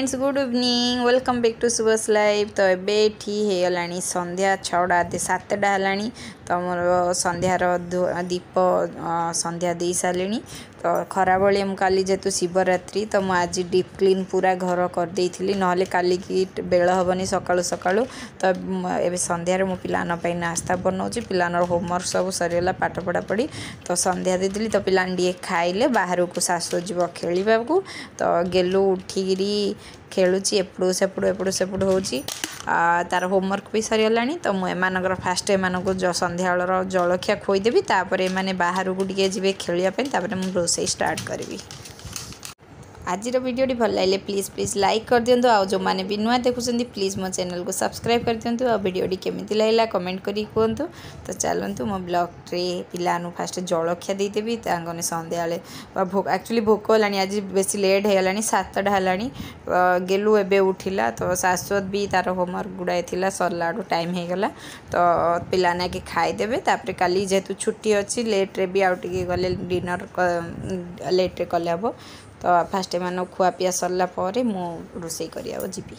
Friends good evening welcome back to Subas live. तो ये है संध्या 6टा 7टा है तो मोर संध्यार दीप संध्या दे सारे। तो खरा बड़ी काली जेतु शिवरात्रि तो मुझे आज डीप क्लीन पूरा घर करदे ना काली की बेल हेनी सका सका। तो ये संध्यार मो पाई नास्ता बनाऊँ पिलानर होमवर्क सब सरीगला पाठ पढ़ा पढ़ी तो संध्या देदी तो पाने खाइले बाहर को सासु जीव खेलवा को तो गेलु उठिकी खेलुची एपड़ू सेपड़ हो तार होमवर्क भी सरीगला। तो मुझे फास्ट एम संध्या जलखिया खोईदेवी तापर एमाने बाहर को टे जी खेलवाई मुझे रोसे स्टार्ट करी। आज वीडियो भल लगे प्लीज़ लाइक कर दिंतु आ जो मैंने भी नुआ देखुं प्लीज़ मो चैनल को सब्सक्राइब कर दिंतु आ वीडियो केमी लगला कमेंट करी कहतु। तो चलतु मो ब्लॉग रे पिलानु फास्ट जलखिया देदेवी संध्या भोक एक्चुअली भोक है आज बेसी लेट हो 7टा है गेलु एबे उठिला तो शाश्वत भी तार होमवर्क गुड़ाए थी सरला टाइम हो गला तो पिलाने के खाईदेवे तापर काली जेहेतु छुट्टी अच्छी लेट्रे भी आउ टे गले डिनर लेट्रे कले हम तो फास्ट मान खुआ पिया सरला मु रोसे करिया जीवी।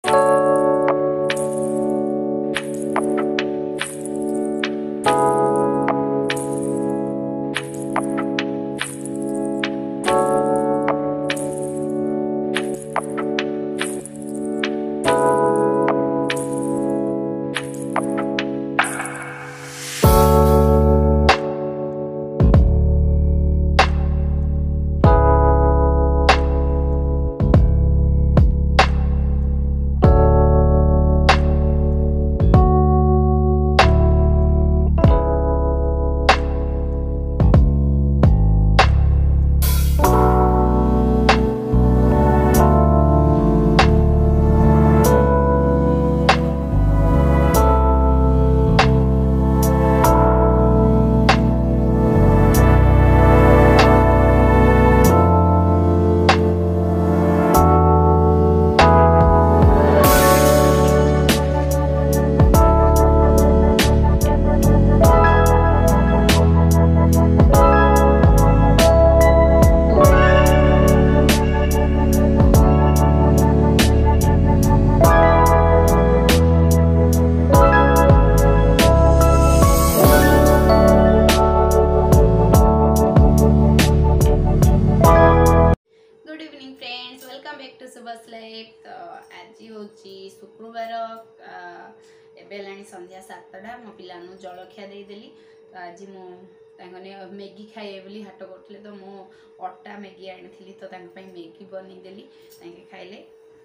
तो आज हूँ शुक्रवार एवं संध्या 7टा मो पिला जलखिया देदेली। तो आज मुझे मैगी खाए बोली हाट करते तो मु अटा मैगी आनी तो मैगी बनईदेली खाइले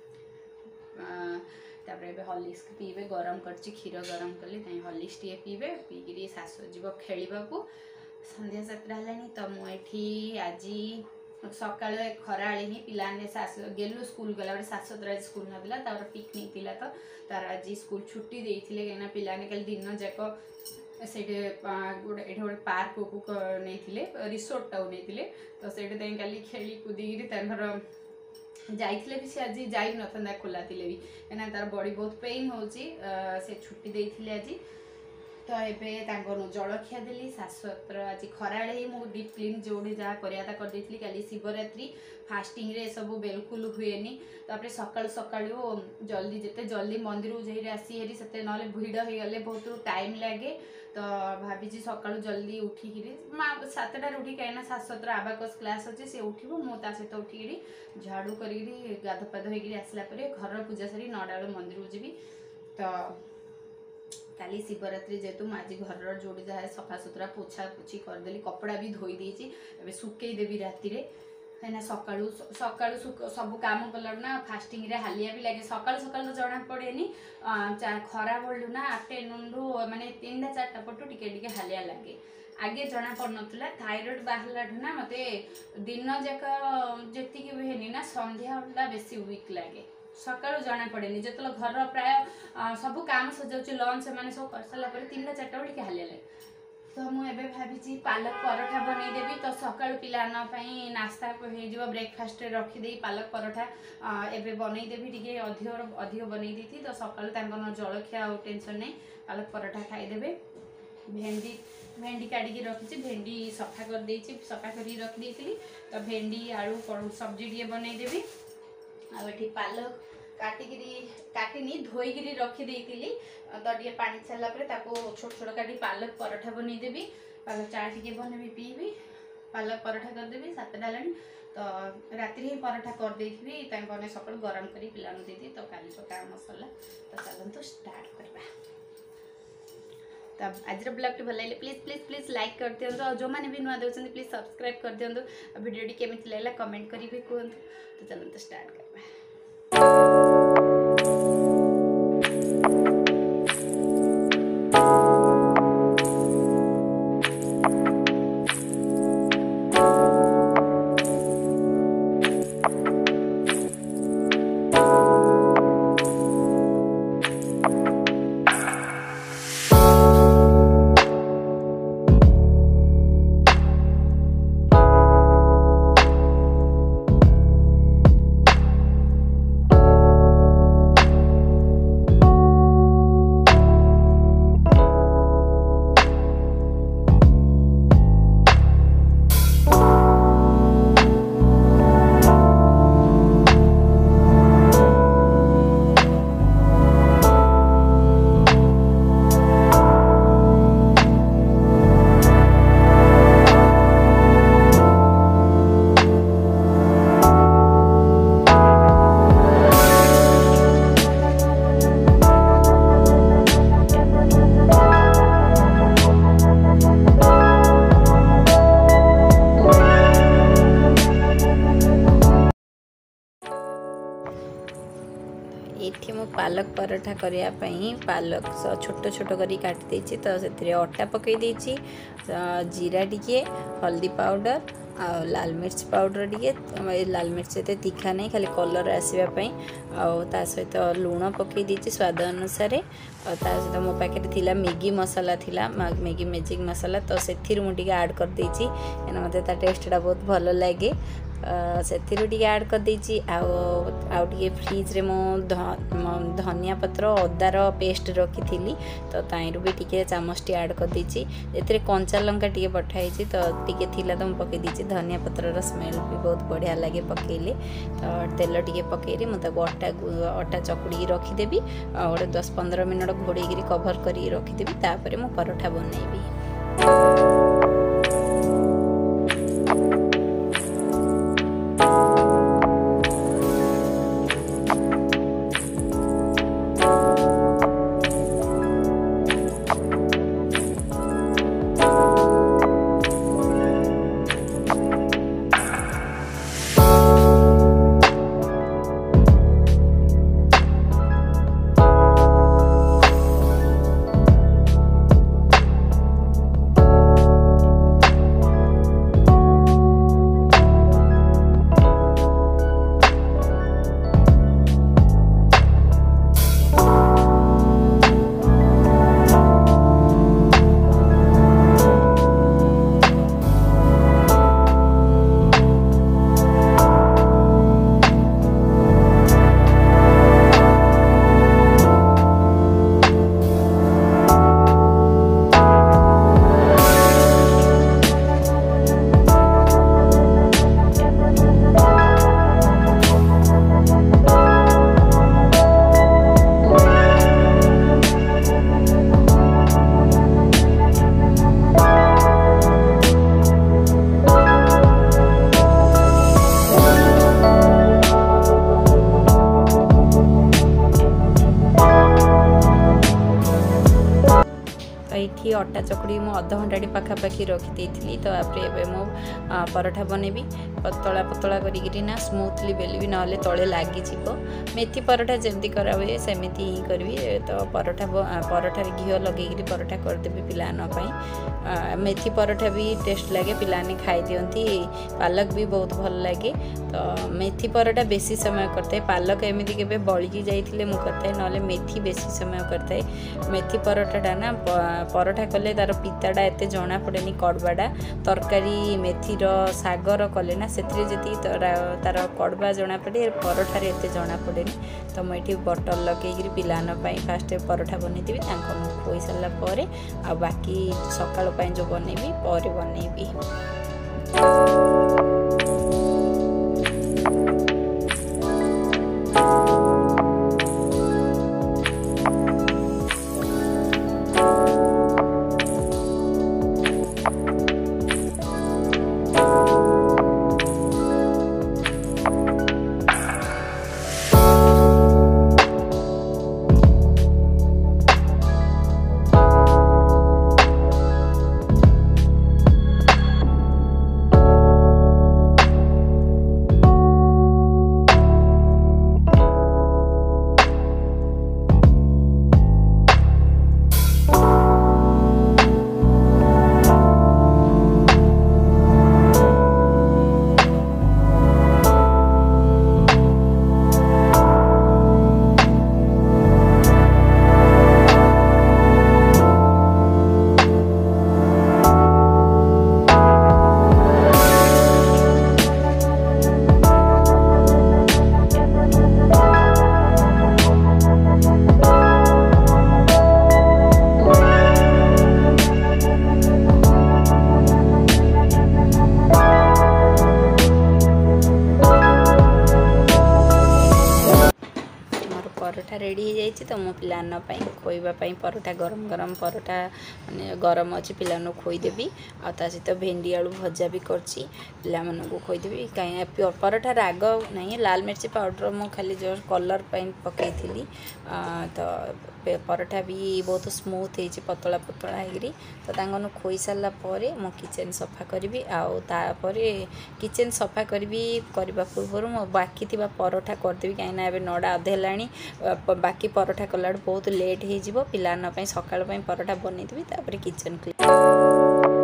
तापर हॉर्लिक्स पीबे गरम कर क्षीर गरम कली हॉर्लिक्स टे पीबे पीकि शाशु जीव खेलवा को संध्या 7टा है। तो मुझे आज सका खरा ही पिलाने गेलु स्कूल गला शाश्वत स्कूल नाला तार पिकनिक थी तो तार आज स्कूल छुट्टी देते कहीं पिलाने कल दिन जाक से गोटे पार्क को नहीं रिसोर्ट टाऊ नहीं तो से कल खेली कूदिकी जाइए भी सी आज जाई न खोला भी कहीं तार बॉडी बहुत पेन हो छुट्टी देते आज। तो ये जलखिया देली शाश्वत आज खरा मुझे डीप क्लीन जो जहाँ कराया करदी काली शिवरात्रि फास्टिंग रे सब बिल्कुल हुएनी तापर सका सका जल्दी जिते जल्दी मंदिर जाइए आसी हेरी से ना भिड़ हो गले बहुत टाइम लगे। तो भाभी सका जल्दी उठिकी 7टा उठी कहीं शाश्वत आबाकस क्लास अच्छे सी उठो मुझे सहित उठिकी झाड़ू करी गाधपाध होसला घर पूजा सारी 9टा मंदिर जी। तो काली शिवरात्रि जेतु आज घर जोड़ी जहाँ सफा सुतरा पोछा पोछी करदेली कपड़ा भी धोई देवी सुकईदेवी राति कहीं सका सब कम कला ना फास्टिंग रे हालिया भी लगे सका सका तो जना पड़े खरा बलू ना आफ्टरनून रु माने 3टा 4टा पटू टिके हालिया लगे आगे जना पड़ ना थायरॉइड बाहर ना मते दिन जाक जी हुए ना संध्या बेसी वीक लगे सका जना पड़े जो घर प्राय सब काम सजाऊँ लंच मैंने सब कर सारा 3टा 4टा बेल हालिया लगे। तो मुझे भाभी पालक पराठा बनईदेवी तो सका पाई नास्ता हो ब्रेकफास्ट रखीदे पालक पराठा एवं बनईदेवी टे अधिक बनई तो सका जलखिया टेंशन नहीं पालक पराठा खाईदेवे। भेंडी भेंडी काढ़ी रखी भेंडी सफा कर सफा कर रखी तो भेंडी आलू सब्जी टे बनईदेवी आठी पालक काटिनी धोईकी रखीदी तो टे पानी छाला छोट छोट काटी पालक पराठा बनईदेवी पालक चा टे बनबी पीबी पालक पराठा करदेवी 7टा हेलानी तो राति ही पराठा करदे सकाल गरम कर पिला देदी तो काली सकाळ मसला तो चलतु स्टार्ट करवा। तो आज ब्लॉग भल लगे प्लीज प्लीज प्लीज लाइक कर दिंतु और जो मैंने भी नुआ देते प्लीज सब्सक्राइब कर दिंतु वीडियो केमी लगे कमेंट करेंगे कहतु तो चलते स्टार्ट करवा। ये मो पालक पराठा करने पालक छोट छोट कर काटी तो से अटा पकई देछि जीरा टिके हल्दी पाउडर आ लाल मिर्च पाउडर टिके लाल मिर्च एत तीखा नहीं खाली कलर आसवाई आ सहित लुण पकई देछि स्वाद अनुसार सहित मो पाखे थिला मैगी मसाला थिला मैगी मैजिक मसाला तो से मुझे ऐड कर देछि मते ता टेस्टटा बहुत भल लगे से ऐड कर देछि आउ फ्रिज रे मो धनिया पत्र अदार पेस्ट रखी थी तो ताइरु भी टिके चामच टी ऐड कर देछि एतरे कंचा लंका टिके पठाई तो टिके थिला तो पकई देछि धनिया पत्र स्मेल भी बहुत बढ़िया लगे पकेले तो तेल टिके पकेरी मुझे अटा चकुड़ी रखीदेवी और 10-15 मिनट घोड़े कभर कर रखीदेवी तापर मु पराठा बनैबी। ये अटा चकुड़ी मु अध घंटा पाखापाखि रखी तो आपरे मो पराठा बनैबी पतला पतला करिना स्मूथली बेलबी ना तले लगी मेथी पराठा जमी करा हुए सेमती ही करी तो पराठा घी लगे पराठा करदेवी पिलान मेथी पराठा भी टेस्ट लगे पिलाने खाई दियंती पालक भी बहुत भल लगे तो मेथी पराठा बेसी समय करते पालक एमती के बड़ी जाइए मु करता ना मेथी बेसी समय करता मेथी पराठाटा ना पराठा कले तार पिताटा एत जना पड़ेनी कड़वाटा तरकारी मेथीर सागर कले ना से तार कड़वा जना पड़े पराठार एत जना पड़ेनी तो मुझे बटर लगे पिलान फास्ट पराठा बनईदेवी खोई सारापर आ बाकी सकाल जो बनईबी पर बनईबी। मु पाई खोईवाई परोठा गरम गरम परोठा माने गरम अच्छी पिलानु खोईदेवी आ सहित भेंडी आलू भजा भी करची पिलाମାନଙ୍କୁ खोईदेवी कहीं परोठा राग नहीं लाल मिर्ची पाउडर मु खाली जो कलर पकई तो परोठा भी बहुत स्मूथ हो पतला पतला होगी तो तांगनु खोई सारा पर मो किचन सफा करी आउे किचन सफा करी करने पूर्व मो बाकी थी परोठा करदेवी कहीं एवं 9टा अधे है बाकी परोठा कला बहुत लेट हो पिला सकाल परोठा बनईदेवी किचन क्लीन